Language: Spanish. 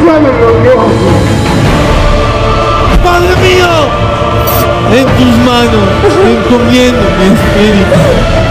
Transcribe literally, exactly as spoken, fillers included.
Padre mío, en tus manos encomiendo mi espíritu.